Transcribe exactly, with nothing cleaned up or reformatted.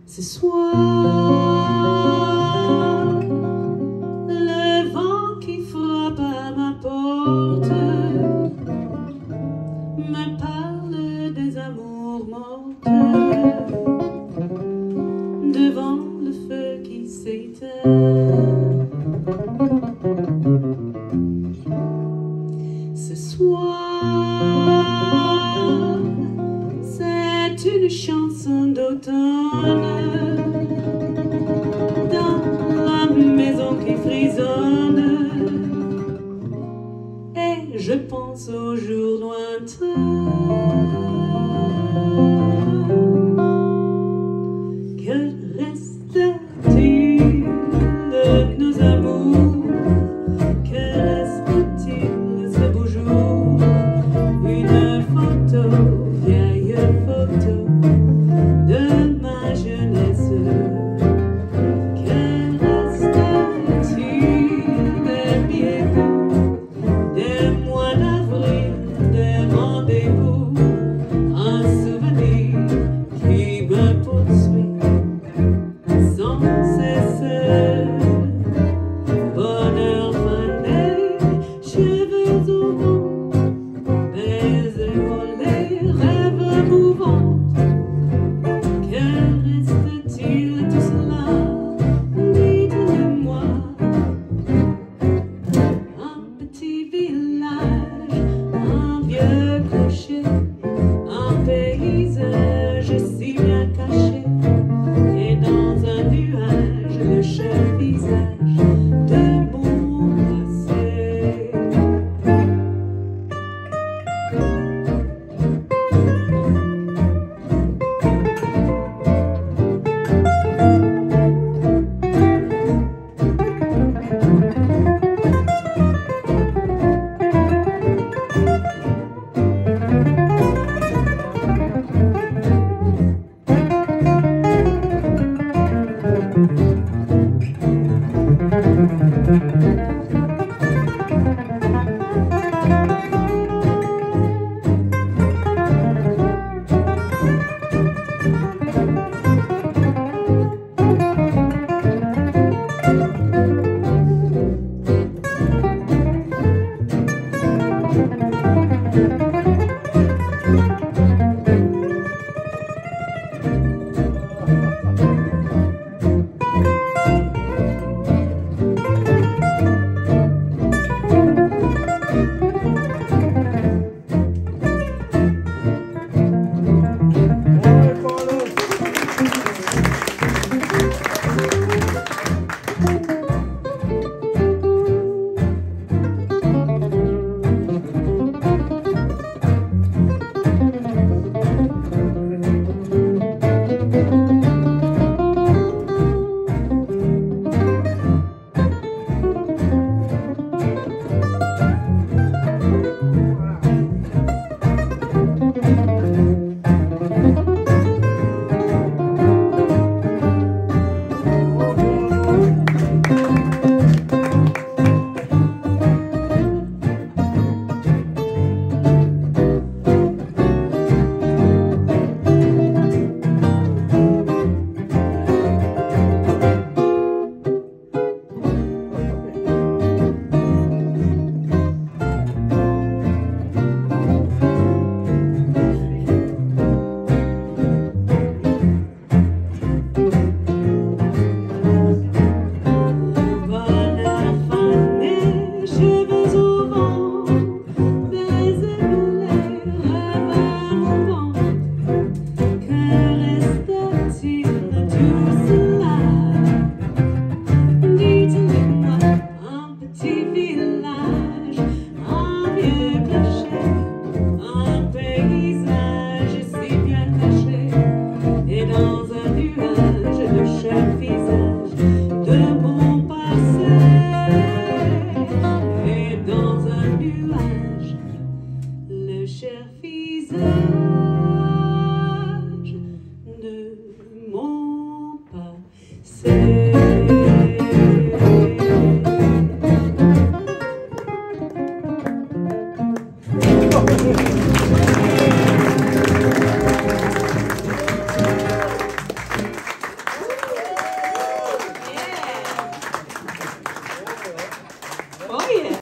Ce soir, le vent qui frappe à ma porte me parle des amours mortes devant le feu qui s'éteint. Ce soir, c'est une chanson d'automne dans la maison qui frissonne, et je pense aux jours lointains. Que reste-t-il de nos amours? Que reste-t-il de ce beau jour? Une photo, vieille photo de ma jeunesse. Que reste-t-il des billets doux, des mois d'avril, des rendez-vous? Un souvenir qui me poursuit sans cesse. Bonheur fané, cheveux au vent, baisers volés, rêves Oh yeah.